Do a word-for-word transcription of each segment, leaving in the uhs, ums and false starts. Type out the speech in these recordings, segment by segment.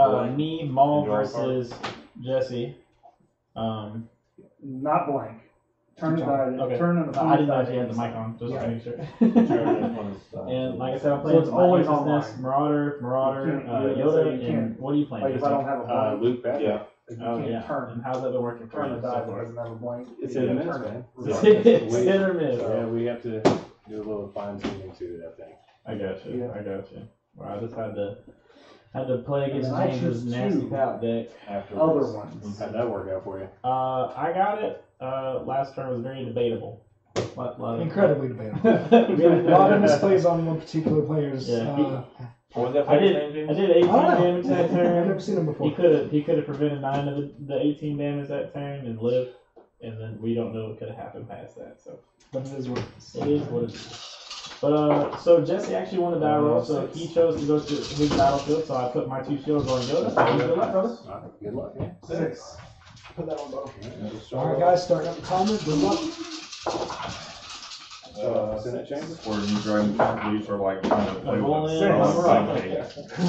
uh, me, Maul versus Jesse. Um, Not blank. Turn the die. okay. Turn in the. I didn't know if you had the mic on, just to make sure. And like I said, I'm So playing it's always Consciousness, online. Marauder, Marauder, You can't- uh, you Yoda, can't- and what are you playing? Like if I don't have a Uh, blank, Luke back. Yeah. you Oh can't yeah. turn. And how's that been working for Turn you the so die that far? doesn't have a blank. It's You in can't minutes, turn man. it. It's hit or miss. Yeah, we have to do a little fine tuning to it, I think. I got you. Yeah. I got you. Well, I just had to had to play against And I James's choose nasty two. top deck. Afterwards. Other ones. How'd that work out for you? Uh, I got it. Uh, last turn was very debatable. Lot, lot of, Incredibly debatable. we had A lot of misplays on one particular player's. Yeah, Uh, What was that I player's did. name, James? I did eighteen I don't know. damage that I've never turn. seen him before. He could have. He could have prevented nine of the, the eighteen damage that turn and lived, and then we don't know what could have happened past that. So But it is what it is. it is what it is. But uh, so Jesse actually won the battle roll, so he chose to go to his battlefield. So I put my two shields on Yoda. Good luck, brother. All right, good luck, man. Six. Put that on both. Yeah, Alright, guys, starting up the timer. Good luck. Uh, Senate chamber? Where you dragon companies are like trying to play roll with in, it. I'm right. Okay.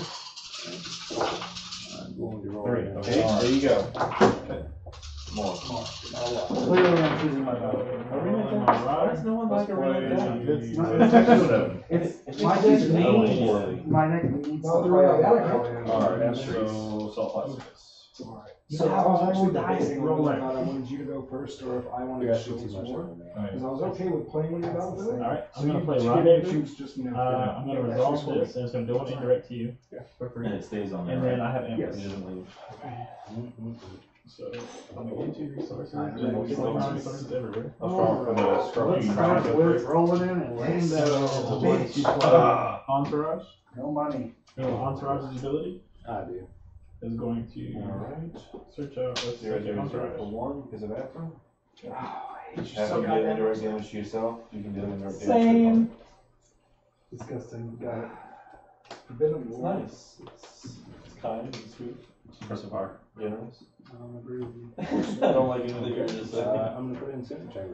I'm going to roll Three. in. Okay, there you go. More. Clearly, I'm choosing my battle. Why does no one like a real guy? It's not- Seven. It's my deck Oh, needs. poorly. My deck needs. No, to the way I play got it, that right? way. Alright, and so salt plasticus. So I was actually debating roll whether or in. not I wanted you to go first or if I We wanted got to too shoot much more. on there. Because I was okay with playing when you're battlefield. Alright, So I'm gonna you play you Rendezvous. shoots just, you know, Uh, I'm gonna resolve this, and it's gonna do an indirect to you Yeah. for free. And it stays on there. And then right? I have ambush. It doesn't leave. Mm-hmm. So I'm gonna get two resources. I And know. we'll get my resources everywhere. I'll start for the Let's scorpion. start with rolling in and laying So down. once you play Ah. Entourage, No money. you know, Entourage's ability I do. is going to Alright. search out. Let's You're search gonna do out zero Entourage. for one because of Afro. Oh, I hate you Have so him deal goddamn indirect much. damage to yourself. You can deal indirect damage to Same. Disgusting. Got it. Forbidden It's War. nice. It's, it's kind. It's sweet. Suppressive fire. Generous. I don't agree with you. I don't like anything you're just Uh, saying. I'm gonna put it in Senate chamber.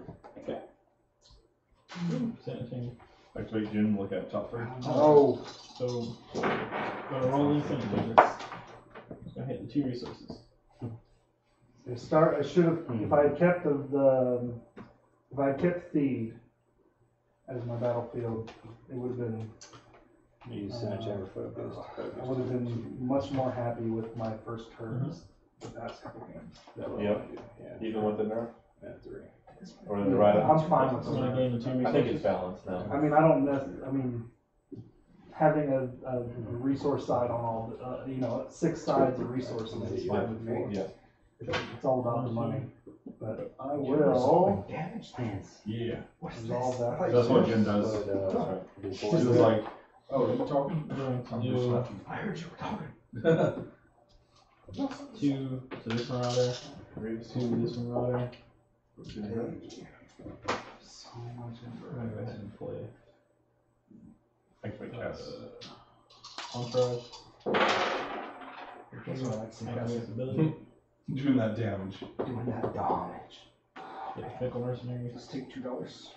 Senate chamber. Like to make Jim look at top three. Oh, So gonna roll in Senate chamber. Just gonna hit the two resources. I start. I should have. If I had kept the, the if I had kept Theed as my battlefield, it would have been. Use Senate chamber focus. I would have been much more happy with my first turns the past couple games. Yep. Yeah. Even with the nerf. Yeah, three. Or the right. I'm fine with I'm gonna that. gain the two I think resources. it's balanced now. I mean, I don't necessarily. I mean, having a, a resource side on all, the, uh, you know, six sides of resources is fine with me. Yeah. It's all about the money. But I will Resolving damage lands. Yeah. What is resolve this? that. I thought you That's said- what Jim does. But, uh, That's right. do He four. was like, Oh, you talking? I'm going to I'm do just I heard you were talking. two to this marauder, two to this marauder. So much I'm gonna go ahead and play thanks for the chest. uh, Entourage. That's what I like to see, Activate guys. its ability. Doing that damage. Doing that damage. Get Fickle Mercenaries. Let's take two dollars.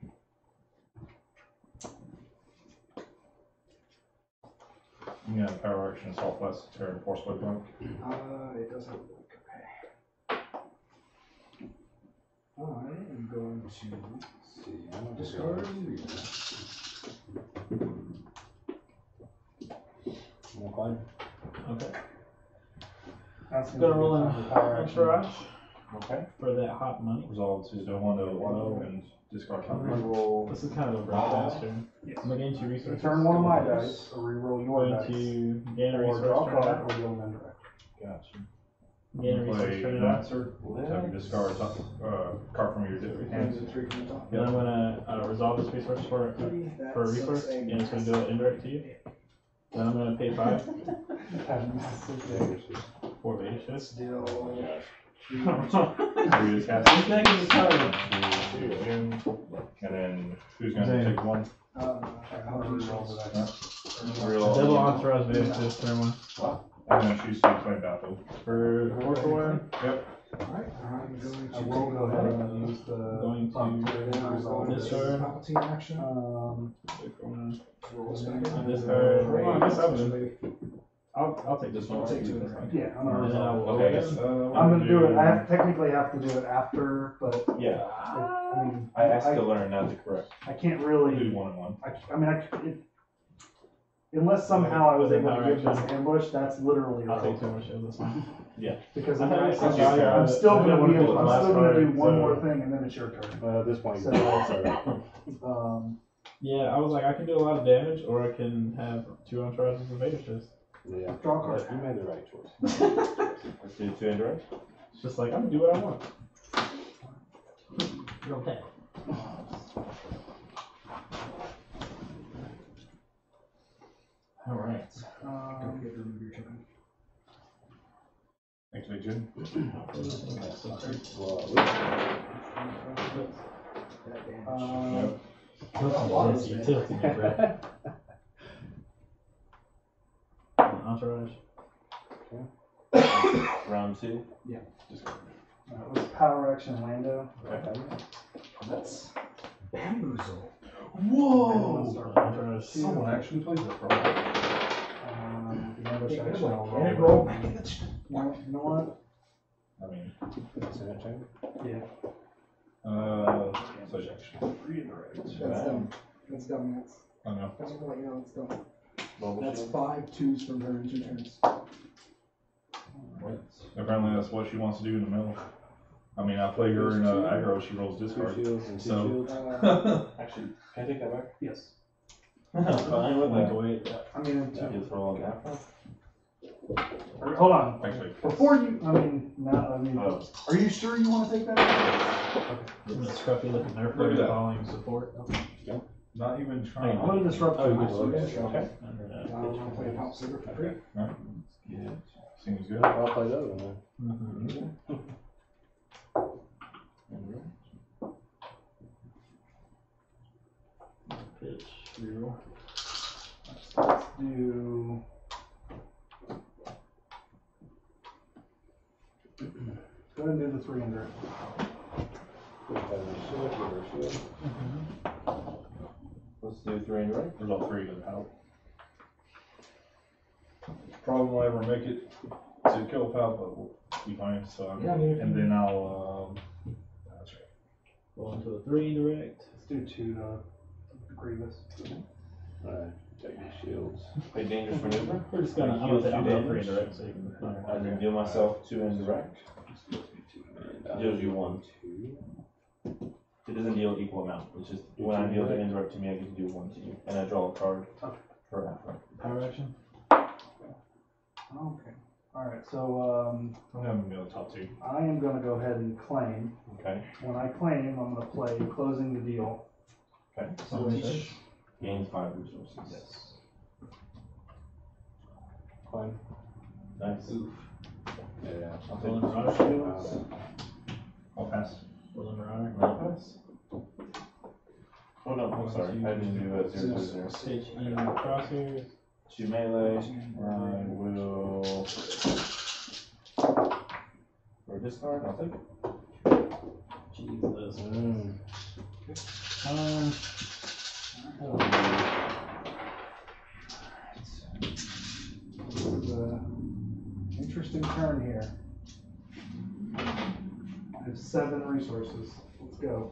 You got power action, assault west, or force blade blank. Uh, it does have a link. Okay. I am going to See, I'm gonna discard. More climb. Okay. That's Gonna roll in be time for power action. Entourage Okay. for that hot money. Resolve to do one to one and discard I'm counter. gonna Reroll. This is kind of a broad bastard. I'm gonna gain two resources. Return one of my dice, or reroll I'm your going dice. to gain a Or resource. draw a turn card, it or go in indirect. Gotcha. Gain a resource. Play Turn it Dancer. Have you discard top, uh, card from your Hands hands. and three from the top. Then I'm gonna uh, resolve this resource for for a resource, and it's gonna do it indirect to you. Then I'm gonna pay five for beta shift. Still. You just cast This deck is retarded. And then who's gonna take one? Uh, I'll reroll the dice. Real. Double entourage base this turn one. I'm gonna choose to play battle. For four for one. Yep. Alright, I'm going to I will go ahead and use the. Going to um, resolve this this. turn. Palpatine action. Um, Roll this back. On this card. Hold on, this happened. I'll, I'll take this one. I'll take two in a row. Yeah, I'm gonna And then I resolve. will Okay, I open. guess, uh. I'm gonna do it, I have, technically have to do it after, but Yeah, I, I mean, I asked I, to learn, not to correct. I can't Do really, one and one. I, I mean, I, it, unless somehow I was With the able to power get this action. ambush, that's literally I'll take two irrelevant. more shows this one. Because I I'm, thought you I'm, said you I'm were- still I didn't gonna wanna be do able, the I'm last still gonna do card, one so- more thing and then it's your turn. Uh, at this point, So- you can. Um, Yeah, I was like, I can do a lot of damage, or I can have two entourages and Vader Chest. Yeah. Draw a card. Yeah, you made the right choice. Let's do two indirect. It's just like, I can do what I want. Okay. Alright. Don't um, forget to remove your token. Actually, Jim. Well, That damage. um, That's utility, bro. Entourage. round two. that was power action Lando. Okay. That's bamboozle. Whoa! Entourage. Someone actually plays that for me. Um, the ambush Hey, action good I'll one. Can it roll. roll? It's- No, you know what? I mean, Senate chamber. Yeah. uh, so action. Three indirect. That's dumb. That's dumb, Max. I know. That's what you know, it's dumb. Bubble That's shield. five twos from her in two turns. What? Apparently that's what she wants to do in the middle. I mean, I play her in uh, aggro, she rolls Two discard. shields and two So- shields. Uh, Actually, can I take that back? Yes. Fine with Like, that. wait. I mean, That gets rolled after. or- hold on. Actually, Before you, I mean, now, I mean, Oh. are you sure you want to take that? Isn't it scruffy looking nerf Look at that. calling support? not even I'm trying. gonna disrupt Oh, you. you I can swear. okay. Okay. I want to play a pop cigarette for free. Yeah. Seems good. I'll play the other one then. Mm-hmm. Pitch. Reroll. Let's do. Go ahead and do the three under. Good, have a shield, give her a shield. Let's do three indirect. There's all three of them out. Probably won't ever make it to kill Pal, but we'll be fine. So I'm, Yeah, I mean, if and you- then I'll um. That's right. Roll into a three direct. Let's do two to Grievous. Alright, take the shields. Play dangerous maneuver. We're just gonna, I'm gonna take, I'm gonna three direct so you can. I then deal myself two indirect. It's supposed to be two. And I deals you one. Two. It doesn't deal equal amount. It's just when I deal the indirect to me, I get to do one to you, and I draw a card for after. Power action. Okay. Alright, so um, I'm gonna have them the top two. I am gonna go ahead and claim. Okay. When I claim, I'm gonna play closing the deal. Okay. So each. Gains five resources. Yes. Fine. Nice. Yeah. I'll Rolling take Marauder shields. I'll pass. Rolling Marauder. Pass. Oh no, I'm sorry. I didn't do that. Zero, zero, zero. Pitch in crosshairs. Two melee. I will. Or discard. I'll take it. Jesus. Mm. Um. This is an interesting turn here. I have seven resources. Let's go.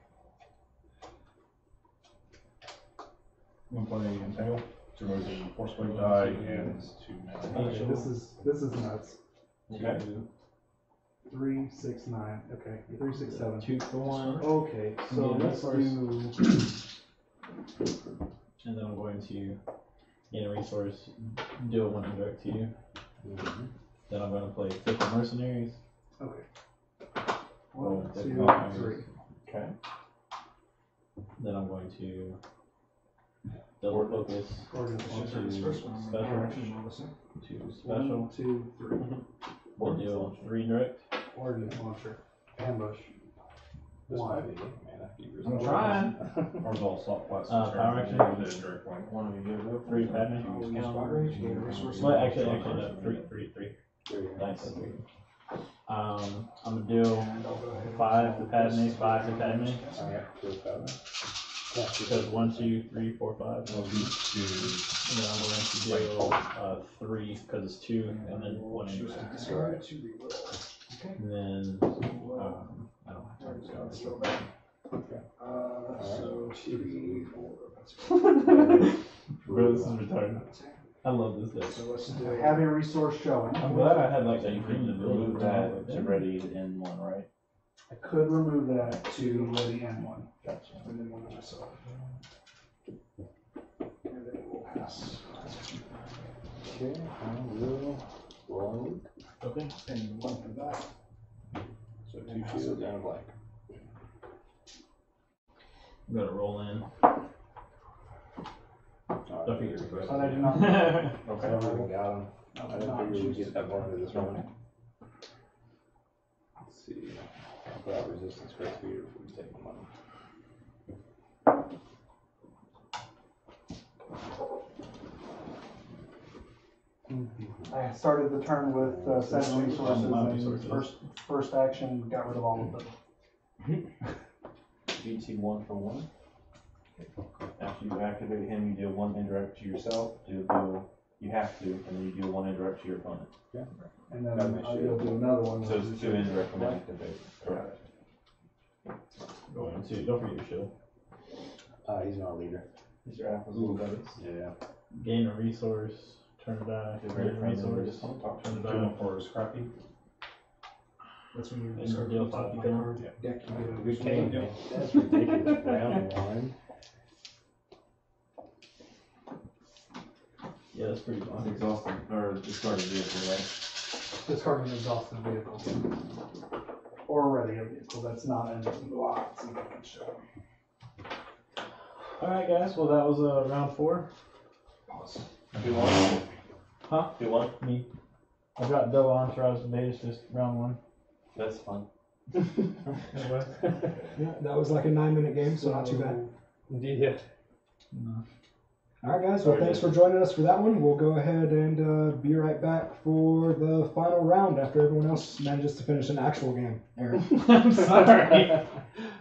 I'm gonna play Impale to remove the Force Blade die and two mana. Okay, this is this is nuts. Okay. Three, six, nine. Okay, three, six, seven. Two for one. Okay, so Yeah, let's resource. do. And then I'm going to gain a resource, do a one indirect to you. Mm-hmm. Then I'm going to play fifty mercenaries. Okay. Oh, One, that's two, not- three. Okay. Then I'm going to double focus Ordnance It's launcher. just this first one. Special. Power action, all the same. to One, special. two, three. We'll do three direct. Ordnance launcher. Ambush. This One. might be it, man. I keep I'm trying. Or is all slot flats? Uh, power action. The indirect one. One of you go. Three Padme. Oh, use fire rage, gain a resource. Well, actually, actually, no, three, three, three. Three. Nice. Um, I'm gonna do And I'll go ahead and five to solve Padme, this. five to Padme. Alright, two of Padme. Because one, two, three, four, five. Well, these two. And then I'm going to deal uh, three because it's two, and then one indirect. Discard to reroll. Okay. And then um, I don't have time to go. Let's go back. Uh, so three, four. Bro, this is retarded. I love this deck. So let's do I have a resource showing. I'm glad I had like So that you green can to remove build that to ready to end one, right? I could remove that to ready N one. Gotcha. and then one to myself. And then we'll pass. Okay, I will roll. Okay. And one for that. So two shields and a blank. I'm gonna roll in. Uh, Don't forget your But I do not. I Okay. never got him. I I did didn't not figure we'd choose get to that far do into this that. round. Let's see. I'll put out resistance crate speed if we take the money. I started the turn with uh, seven resources, Amount of and resources. first first action got rid of all of them. G T one for one. After you activate him, you deal one indirect to yourself. You deal, you have to, and then you deal one indirect to your opponent. And then Gotta make I'll sure. go do another one. So it's two indirect when activated. Correct. Going to, don't forget your shield. Uh, he's not a leader. These are apples and oranges. Yeah. Gain a resource, turn it back, You're gain very a friendly with resource, this one. Talk to turn it Two back. for scrappy. That's when you And discard deal the top five of my become- card deck. You get a Good resource. game. That's ridiculous. Round one. Yeah, that's pretty It's fun. exhausting, or discarded vehicle, right? Discard an exhausted vehicle. Or ready a vehicle that's not in lots of different show. Alright, guys, well, that was uh, round four. Pause. Who won? Huh? Who won? Me. I got double entourage today, it's just round one. That's fun. Yeah, that was like a nine minute game, so not too bad. Yeah. No. All right, guys. Well, thanks for joining us for that one. We'll go ahead and uh, be right back for the final round after everyone else manages to finish an actual game. Aaron. I'm sorry.